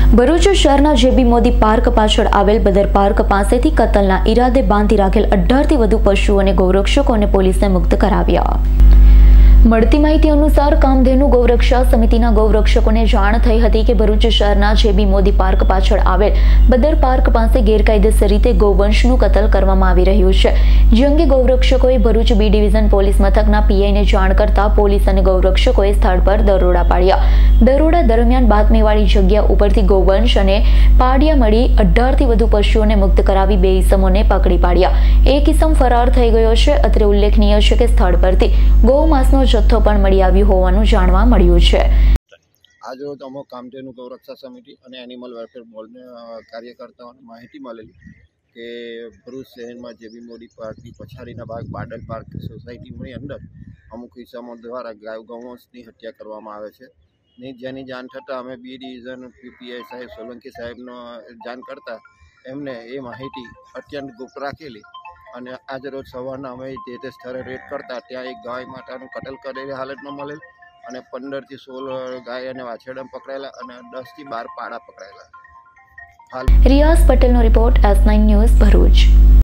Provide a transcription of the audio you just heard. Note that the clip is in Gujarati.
ભરૂચ શહેરના જેબી મોદી પાર્ક પાછળ આવેલ બદર પાર્ક પાસેથી કતલના ઈરાદે બાંધી રાખેલ 18થી વધુ પશુઓને ગૌરક્ષકોને પોલીસે મુક્ત કરાવ્યા। મળતી માહિતી અનુસાર કામધેનુ ગૌરક્ષા સમિતિના ગૌરક્ષકોને જાણ થઈ હતી કે ભરૂચ શહેરના જેબી મોદી પાર્ક પાછળ આવેલ બદર પાર્ક પાસે ગેરકાયદેસર રીતે ગૌવંશનું કતલ કરવામાં આવી રહ્યું છે, જે અંગે ગૌરક્ષકોએ ભરૂચ બી ડિવિઝન પોલીસ મથકના પીઆઈને જાણ કરતા પોલીસ અને ગૌરક્ષકોએ સ્થળ પર દરોડા પાડ્યા। દરોડા દરમિયાન બાતમીવાળી જગ્યા ઉપરથી ગૌવંશ અને પાડિયા મળી 18થી વધુ પશુઓને મુક્ત કરાવી 2 ઇસમોને પકડી પાડ્યા। એક ઇસમ ફરાર થઈ ગયો છે। અત્રે ઉલ્લેખનીય છે કે સ્થળ પરથી ગૌમાંસનો જથ્થો પણ મળી આવ્યું હોવાનું જાણવા મળ્યું છે। आज रोज अमो कामधेनु गौरक्षा समिति और एनिमल वेलफेर बोर्डने कार्यकर्ताओं माहिती मळेली कि भरूच शहर में जेबी मोदी पार्क की पछाड़ीना भाग बाडल पार्क सोसायटी अंदर अमुक हिस्साओं द्वारा गाय गौवंशनी हत्या करवामां आवे छे। जेनी जाण थता अमे बी डिविजन पीआई साहेब सोलंकी साहेबनो जाण करता एमने ए माहिती अत्यंत गुप्त राखेली અને આજ રોજ સવારના અમે તે સ્થળે રેડ કરતા ત્યાં એક ગાય માતાનું કતલ કરેલી હાલતમાં મળેલ અને 15 થી 16 ગાય અને વાછરડા પકડાયેલા અને 10 થી 12 પાડા પકડાયેલા। રિયાઝ પટેલનો રિપોર્ટ S9 ન્યૂઝ ભરૂચ।